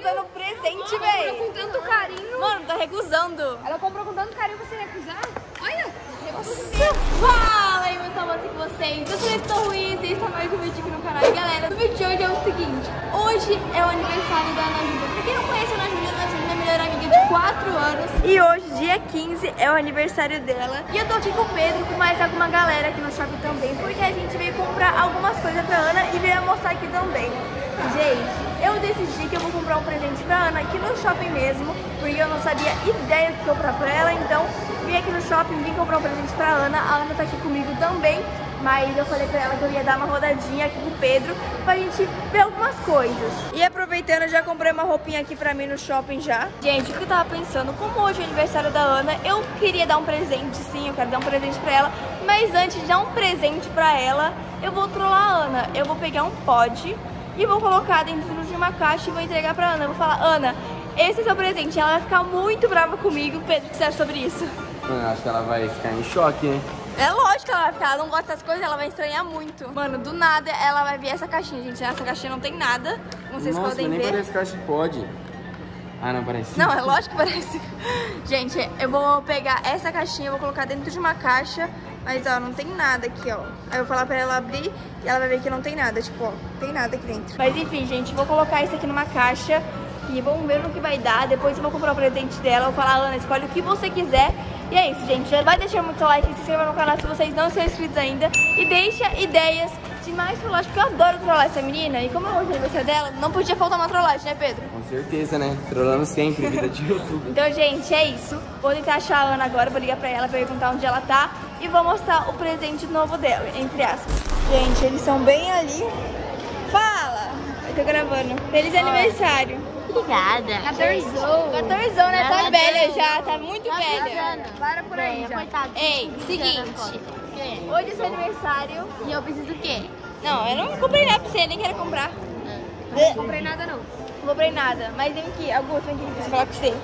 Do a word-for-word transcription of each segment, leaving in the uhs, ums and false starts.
recusando o presente, velho. velho. Com tanto carinho. Mano, tá recusando. Ela comprou com tanto carinho, você recusar? Olha. Fala aí, meus amores, com vocês. Eu sou Estou Ruiz e esse é mais um vídeo aqui no canal. E galera, o vídeo de hoje é o seguinte: hoje é o aniversário da Ana Júlia. Pra quem não conhece a Ana Júlia, a Ana Júlia é minha melhor amiga de quatro anos. E hoje, dia quinze, é o aniversário dela. E eu tô aqui com o Pedro, com mais alguma galera aqui no shopping também, porque a gente veio comprar algumas coisas pra Ana e veio mostrar aqui também. Gente, eu decidi que eu vou comprar um presente pra Ana aqui no shopping mesmo, porque eu não sabia ideia de comprar pra ela, então vim aqui no shopping, vim comprar um presente pra Ana. A Ana tá aqui comigo também, mas eu falei pra ela que eu ia dar uma rodadinha aqui com o Pedro pra gente ver algumas coisas. E aproveitando, eu já comprei uma roupinha aqui pra mim no shopping já. Gente, o que eu tava pensando, como hoje é o aniversário da Ana, eu queria dar um presente, sim, eu quero dar um presente pra ela, mas antes de dar um presente pra ela, eu vou trollar a Ana. Eu vou pegar um pod e vou colocar dentro de uma caixa e vou entregar pra Ana. Eu vou falar: Ana, esse é seu presente. Ela vai ficar muito brava comigo. Pedro, o que você acha sobre isso? Eu acho que ela vai ficar em choque, né? É lógico que ela vai ficar, ela não gosta dessas coisas, ela vai estranhar muito. Mano, do nada ela vai ver essa caixinha, gente. Essa caixinha não tem nada, como vocês Nossa, podem nem ver. parece caixa de pod. Ah, não parece? Não, é lógico que parece. Gente, eu vou pegar essa caixinha, eu vou colocar dentro de uma caixa, mas ó, não tem nada aqui, ó. Aí eu vou falar pra ela abrir e ela vai ver que não tem nada, tipo, ó, não tem nada aqui dentro. Mas enfim, gente, vou colocar isso aqui numa caixa e vamos ver no que vai dar. Depois eu vou comprar o presente dela, eu vou falar: Ana, escolhe o que você quiser. E é isso, gente. Já vai deixar muito like, se inscreva no canal se vocês não são inscritos ainda. E deixa ideias de mais trollagem, porque eu adoro trollar essa menina. E como é hoje o aniversário dela, não podia faltar uma trollagem, né, Pedro? Com certeza, né? Trollando sempre, vida de YouTube. Então, gente, é isso. Vou tentar achar a Ana agora, vou ligar pra ela, perguntar onde ela tá e vou mostrar o presente novo dela, entre aspas. Gente, eles são bem ali. Fala! Eu tô gravando. Feliz aniversário. Obrigada. Catorzão. Catorzão, né? Tá Ela velha não. já, tá muito velha. Para por aí, já. Coitado. Ei, seguinte. Hoje é seu aniversário. E eu preciso do quê? Não, eu não comprei nada pra você, nem quero comprar. Não comprei nada, não. Não comprei nada, mas vem aqui, Augusto, vem aqui, preciso falar com você.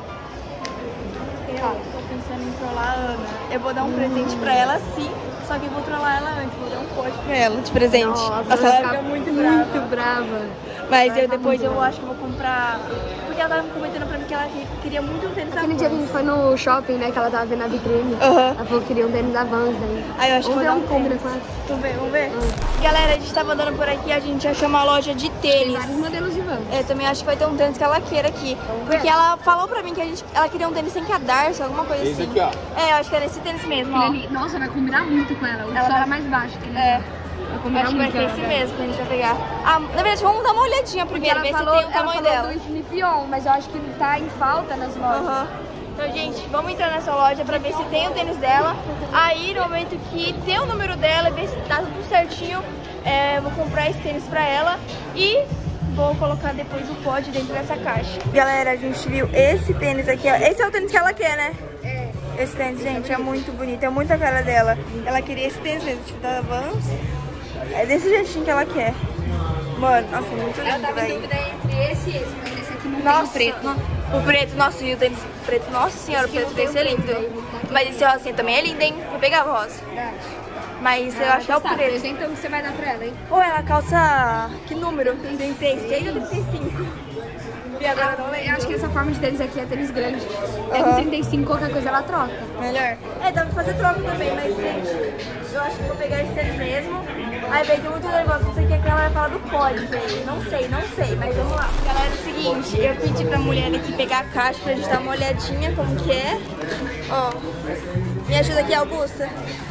Eu tô pensando em trollar a Ana. Eu vou dar um presente pra ela, sim, só que eu vou trollar ela antes, vou dar um pote pra ela de presente. Nossa, ela vai ficar muito brava. Muito brava. Mas eu depois eu acho que eu vou comprar, porque ela tava comentando pra mim que ela queria muito um tênis da Aquele dia que a Vans. gente foi no shopping, né, que ela tava vendo a vitrine. Aham. Ela falou que queria um tênis da Vans daí. Aí eu acho que Vamos vou dar ver um um combina tênis. com ela. Vamos ver, vamos ver. Galera, a gente tava andando por aqui, a gente achou uma loja de tênis. Vários modelos de Vans. Eu também acho que vai ter um tênis que ela queira aqui. Porque ela falou pra mim que a gente, ela queria um tênis sem cadarço, alguma coisa Esse assim. aqui, ó. É, eu acho que é nesse tênis mesmo, ó. Ele- Nossa, vai combinar muito com ela. O Ela só vai- era mais baixo. Que ele- É, Vai combinar acho que vai muito ser com esse ela. mesmo que a gente vai pegar. Ah, na verdade, vamos dar uma olhadinha Porque primeiro, ela ver falou, se tem o ela tamanho falou dela. do Sleep-On, mas eu acho que tá em falta nas lojas. Aham. Então, gente, vamos entrar nessa loja pra ver se tem o tênis dela. Aí, no momento que tem o número dela, ver se tá tudo certinho, é, eu vou comprar esse tênis pra ela e vou colocar depois o pod dentro dessa caixa. Galera, a gente viu esse tênis aqui, ó. Esse é o tênis que ela quer, né? É. Esse tênis, gente, é muito bonito, é muito a cara dela. Ela queria esse tênis mesmo, tipo da Vans. É desse jeitinho que ela quer. Mano, nossa, muito Ela lindo, tava em velho. dúvida entre esse e esse, mas esse aqui não Nossa, tem o preto. no- o preto, nossa, e o tênis preto, nossa senhora, o Esse aqui preto não deve tem ser o lindo. preto, aí. Mas esse rosinha também é lindo, hein? Eu pegava rosa. Verdade. Mas eu acho que é o Tá, preto. então que você vai dar pra ela, hein? Ou ela calça. Que número? trinta e seis ou trinta e cinco? E agora não Eu lembro. acho que essa forma de tênis aqui é tênis grande. É Aham. com trinta e cinco, qualquer coisa ela troca. Melhor. É, dá pra fazer troca também, mas gente, eu acho que vou pegar esse tênis mesmo. Aí, velho, tô muito nervosa, não sei o que ela vai falar do pod, velho. Não sei, não sei, mas vamos lá. Galera, é o seguinte, eu pedi pra mulher aqui pegar a caixa pra gente dar uma olhadinha como que é. Ó, me ajuda aqui, Augusta.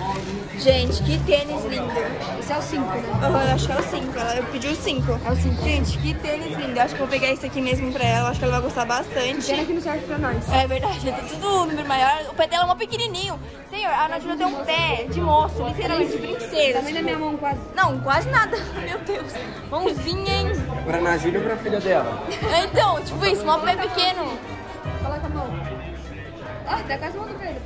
Gente, que tênis lindo. Esse é o cinco, né? Uhum, eu acho que é o cinco, ela- eu pedi o cinco. É o cinco. Gente, que tênis lindo. Eu acho que eu vou pegar esse aqui mesmo pra ela, acho que ela vai gostar bastante. Pena que não serve pra nós. É verdade, é tudo um número maior. O pé dela é mó pequenininho. Senhor, a Ana Júlia tem um pé de moço, literalmente de princesa. Também na minha mão quase. Não, quase nada. Meu Deus. Mãozinha, hein? Pra Ana Júlia ou pra filha dela? Então, tipo isso, mó pé pequeno. Coloca a mão. Ah, tá quase a mão do Pedro.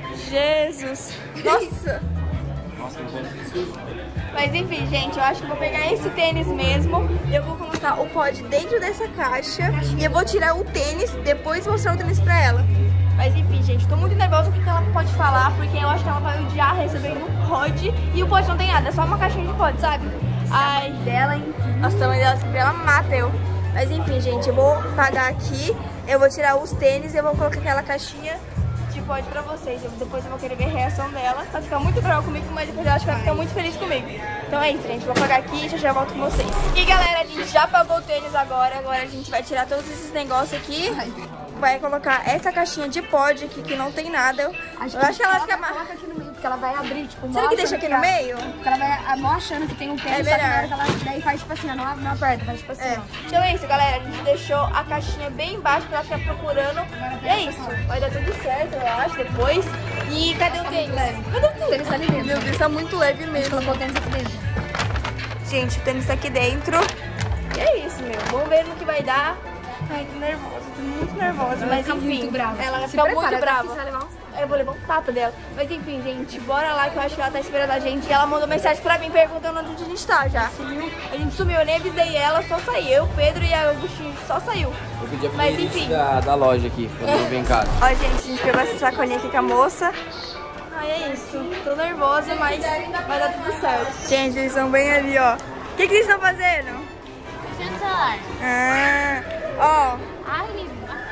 Jesus. Nossa. Nossa, que absurdo. Mas enfim, gente, eu acho que eu vou pegar esse tênis mesmo. Eu vou colocar o pod dentro dessa caixa e eu vou tirar o tênis, depois mostrar o tênis pra ela. Mas enfim, gente, tô muito nervosa com o que ela pode falar, porque eu acho que ela vai odiar recebendo o pod. E o pod não tem nada, é só uma caixinha de pod, sabe? Ai, Dela, hein? nossa, a mãe dela, ela mata eu. Mas enfim, gente, eu vou pagar aqui. Eu vou tirar os tênis e eu vou colocar aquela caixinha de pod pra vocês. Eu, depois eu vou querer ver a reação dela. Vai ficar muito brava comigo, mas depois eu acho que vai ficar muito feliz comigo. Então é isso, gente. Vou pagar aqui e já já volto com vocês. E galera, a gente já pagou o tênis agora. Agora a gente vai tirar todos esses negócios aqui. Vai colocar essa caixinha de pod aqui que não tem nada. Eu acho, eu acho que ela fica mais. Coloca aqui no meio, porque ela vai abrir, tipo, Será que deixa aqui no meio? Porque ela vai mó achando que tem um tênis, É só que na melhor. hora que ela daí faz tipo assim, ó, não, não aperta, faz tipo assim, É. ó. Então é isso, galera. A gente deixou a caixinha bem embaixo pra ela ficar procurando. E é isso. Vai dar tudo certo, eu acho, depois. E cadê o tênis? Cadê o tênis? O tênis tá ali dentro. Meu Deus, tá muito leve mesmo. Colocou o tênis aqui dentro. Gente, o tênis tá aqui dentro. E é isso, meu. Vamos ver no que vai dar. Ai, tô nervosa, tô muito nervosa. Ela mas fica enfim, muito brava. ela vai Se ficar prepara, muito eu brava. preciso levar uns- Eu vou levar um tapa dela. Mas enfim, gente, bora lá que eu acho que ela tá esperando a gente. E ela mandou mensagem pra mim perguntando onde a gente tá já. A gente sumiu, eu nem avisei ela, só saiu. Eu, Pedro e a Augustinho só saiu. Eu podia Mas fazer enfim. isso da, da loja aqui, quando eu venho em casa. Ó, gente, a gente pegou essa sacolinha aqui com a moça. Ai, é isso. Tô nervosa, mas vai dar tudo certo. Gente, eles estão bem ali, ó. O que, que eles estão fazendo? Deixa o celular. Ah, ó, Ai,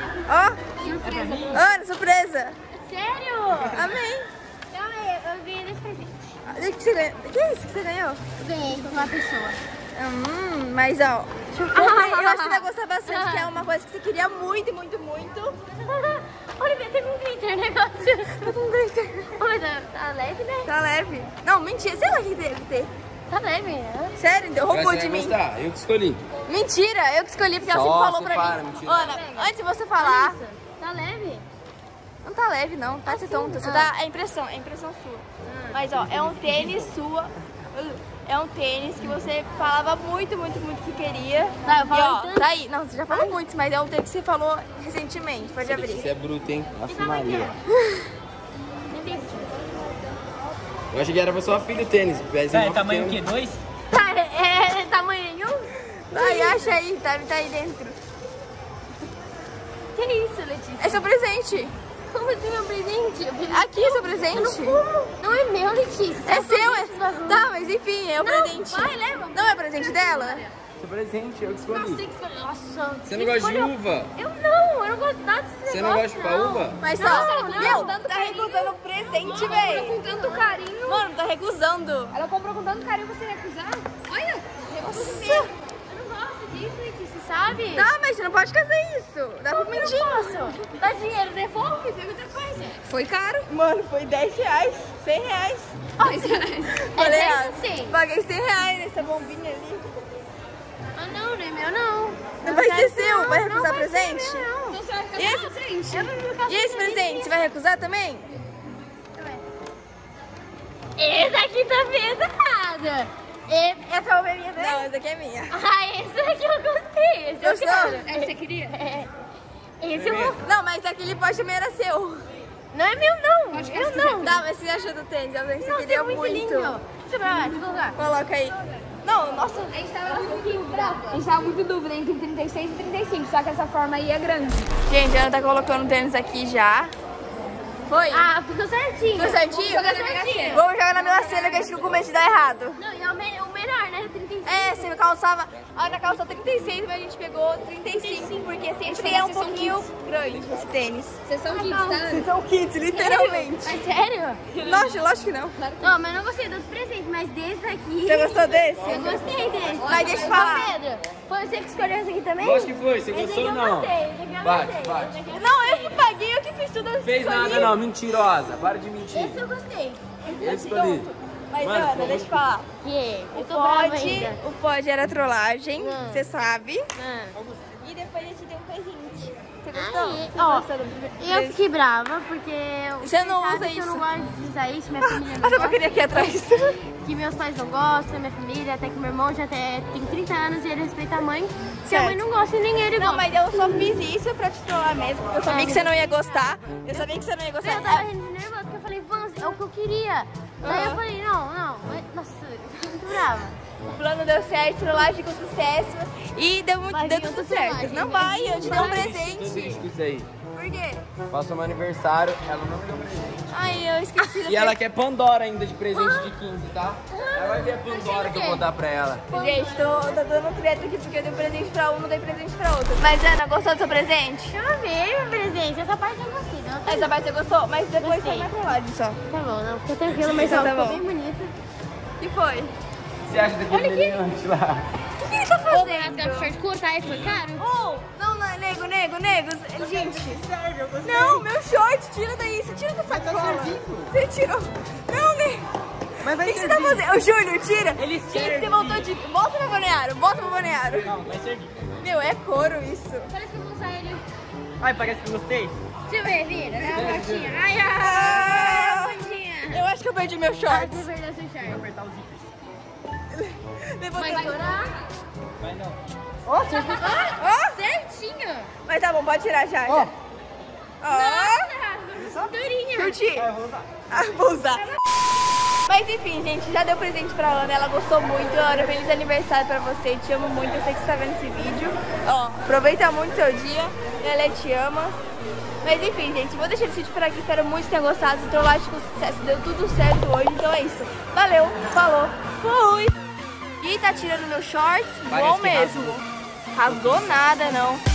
ó. surpresa. Ana, surpresa. Sério? Amém. Calma aí, eu ganhei desse presente. O que, que você ganhou? O que é isso que você ganhou? Eu ganhei com uma pessoa. Hum, mas ó, deixa eu ver. Eu acho que você vai gostar bastante, que é uma coisa que você queria muito, muito, muito. Olha, tem um glitter negócio. Tá com glitter. Olha, tá, tá leve, né? Tá leve. Não, mentira, sei lá o que tem. que tem. Tá leve, né? Sério, deu roubou Você de vai mim. gostar, eu que escolhi. Mentira, eu que escolhi porque ela Nossa, sempre falou pra para, mim. mentira. Ana, antes de você falar, Isso, tá leve? não tá leve não, tá se tonta. Você Ah. tá, é impressão, é impressão sua. Mas ó, é um tênis sua. É um tênis que você falava muito, muito, muito que queria. Tá, eu E falei ó, tanto. tá aí. Não, você já falou muito, mas é um tênis que você falou recentemente. Pode abrir. Você é bruto, hein? Nossa, tamanho Maria. trinta e cinco. Eu achei que era pra sua filha o tênis. É, tamanho o quê? Dois? Tá, é, é tamanho nenhum? Ai, acha aí, tá, tá aí dentro. Que isso, Letícia? É seu presente. Como assim meu presente? Eu pedi- Aqui é seu Eu não presente. como. Não é meu, Letícia. É Você seu, não é. esses bagulho. Tá, mas enfim, é o Não, presente. vai, leva. Não é presente dela? Seu presente, eu que Nossa, escolhi. você que escolheu. Nossa, Você não gosta de escolheu. uva? Eu não, eu não gosto nada desses Você não gosta de chupar negócios, uva? Mas Não, tá, não, meu, tanto tá carinho. recusando o presente, Ela velho. comprou com tanto carinho. Mano, tá recusando. Ela comprou com tanto carinho, você recusar? Olha, recuso mesmo. Eu não gosto disso, Letícia, sabe? Não, mas você não pode fazer isso. Dá pra Como eu mentir. não posso? Dá dinheiro, devolve, pega outra coisa. Foi caro. Mano, foi dez reais, cem reais. Mas Falei, é ah, assim. paguei cem reais nessa bombinha ali. Ah, não, não é meu, não. Não vai ser quero seu? não, Vai não recusar vai ser presente? meu, não. Então você vai ficar E esse- com presente. Eu vou ficar E esse sem presente, você vai recusar também? Esse aqui tá pesado. E- Essa é a minha, né? Não, essa aqui é minha. Ah, esse aqui eu gostei. Esse Gostou? eu quero. Esse você queria? É. Esse eu vou... Não, mas aquele pote também era seu. Não é meu, não. Eu não. Tá, mas você achou do tênis? Eu pensei que Nossa, queria é muito, muito. lindo. Deixa eu ver, deixa eu colocar. Coloca aí. Não, nossa. A gente tava um pouquinho brava. A gente tava muito dúvida entre trinta e seis e trinta e cinco, só que essa forma aí é grande. Gente, a Ana tá colocando o tênis aqui já. Foi? Ah, ficou certinho. Ficou certinho? Ficou certinho. Vamos jogar na minha cena que a gente ficou com medo de dar errado. Não, e é o, me o menor, né? trinta e cinco. É, você calçava. A Ana calçou trinta e seis, mas a gente pegou trinta e cinco, porque sempre é um pouquinho grande esse tênis. Vocês são kids, tá? Vocês são kids, literalmente. Mas sério? Nossa, lógico que não. Não, mas eu não gostei dos presentes, mas desse aqui... Você gostou desse? Eu gostei desse. Mas deixa eu Ô, falar. Pedro, foi você que escolheu esse aqui também? Lógico que foi, você Esse gostou aqui ou eu não? gostei, esse aqui eu Bate, gostei. bate. Esse aqui eu Não, eu gostei. que paguei, eu que fiz tudo. Eu Fez escolhi. nada não, mentirosa. Para de mentir. Esse eu gostei. Eu escolhi. Mas, Mano, Ana, foi deixa eu falar. Que? Eu O tô brava pod, ainda. o pod era trollagem, Hum. você sabe. Ah. E depois eu te dei um presente. Você Aí, gostou? Você ó, gostou do presente? eu fiquei brava porque... Você não sabe usa que eu isso. não gosto de usar isso, minha família A não sua gosta. queria aqui atrás. Que meus pais não gostam, minha família, até que meu irmão já até tem trinta anos e ele respeita a mãe. Se Certo. a mãe não gosta, nem ele Não, gosta. mas eu só fiz isso pra te trollar mesmo. Eu sabia que você não ia gostar. Eu sabia que você não ia gostar. Eu tava rindo de nervoso porque eu falei, Vans, é o que eu queria. Daí eu falei, não, não. Nossa, eu fiquei muito brava. O plano deu certo, trollagem com sucesso e deu, muito, Vai deu vir tudo outra certo. trollagem, Não vai vai, vir eu te dei um outra. Tô presente. triste com isso aí. Por quê? Passou meu aniversário, ela não me deu presente. Ai, eu esqueci. E ela quer Pandora ainda de presente de quinze, tá? Ela vai ver a Pandora que eu vou dar pra ela. Gente, tô, tô dando treta aqui porque eu dei presente pra um, não dei presente pra outra. Mas Ana, gostou do seu presente? Eu amei meu presente. Essa parte eu gostei. Não, tá, Essa parte você gostou? Mas depois Gostei. foi na trollagem só. tá bom, não. Fica tranquilo, mas Então ó, tá ficou bom. bem bonita. E foi? Você acha daquele meliante lá? O que ele tá Vou fazendo? rasgar o short curto, aí foi caro? Oh, não, não, nego, nego, nego. Gente, não, meu short, tira daí. Você tira da sacola. Você tirou. Não, nego. Mas O vai que, que você tá servir. fazendo? Ô, Júlio, tira. Ele Gente, serve. você voltou de... Volta pro balneário, volta pro balneário. Não, vai servir. Meu, é couro isso. Parece que eu vou usar ele. Ai, parece que eu gostei. Deixa eu ver, vira. Dá uma voltinha. Ai, ai, Ah, ai, bundinha. eu acho que eu perdi meu Ah, short. você perdeu seu short. Apertar os zippers. Levantei. Vai chorar? Vai não. Ó, você ficou... Ó, Certinho. mas tá bom, pode tirar já. Ó. Ó, Nossa, durinha. curti. Ah, eu vou usar. Ah, vou usar. Mas enfim, gente, já deu presente pra Ana, ela gostou muito. Ana, feliz aniversário pra você, te amo muito, eu sei que você tá vendo esse vídeo. Ó, aproveita muito seu dia, ela te ama. Mas enfim, gente, vou deixar esse vídeo por aqui, espero muito que tenham gostado. Trollagem com sucesso, deu tudo certo hoje, então é isso. Valeu, falou, fui! E tá tirando meu short, Parece bom que mesmo. Rasgou nada, não.